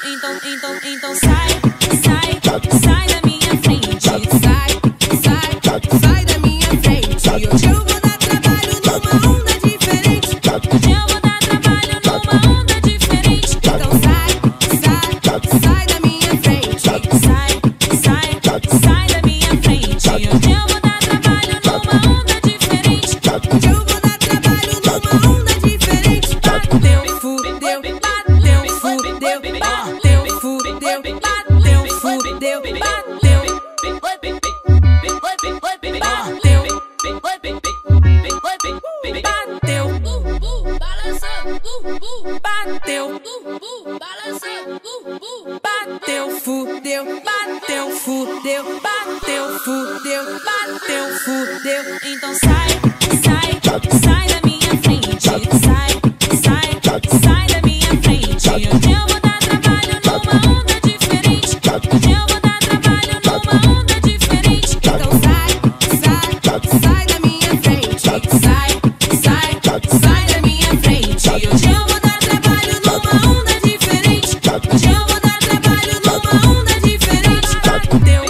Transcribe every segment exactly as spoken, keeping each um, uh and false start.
então, então, então sai, sai, sai da minha frente. Sai, sai, sai da minha frente. Hoje eu vou dar trabalho numa onda diferente. Hoje eu vou dar trabalho numa onda diferente. Então sai, sai, sai da minha frente. Sai, sai, sai da minha frente. Hoje eu vou dar trabalho numa onda diferente. Hoje eu vou dar trabalho numa onda diferente. Bateu, fudeu, bateu, fudeu, bateu, fudeu, bateu, fudeu, bateu, bateu, bateu, bateu, bateu, fudeu, bateu, fudeu, bateu, fudeu, bateu, fudeu. Então sai, sai, sai da minha frente. Sai, sai, sai da minha frente. Hoje eu vou dar trabalho numa onda diferente. Hoje eu vou dar trabalho numa onda diferente. Então sai, sai, sai da minha frente. Sai, sai, sai da minha frente. Hoje eu vou dar trabalho numa onda diferente. Hoje eu vou dar trabalho numa onda diferente. Bateu,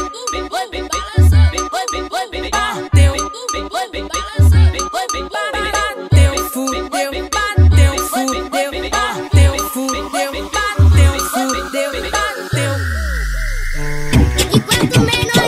bateu, bateu, fudeu, bateu, fudeu, bateu, fudeu, bateu, fudeu, bateu. E quanto menor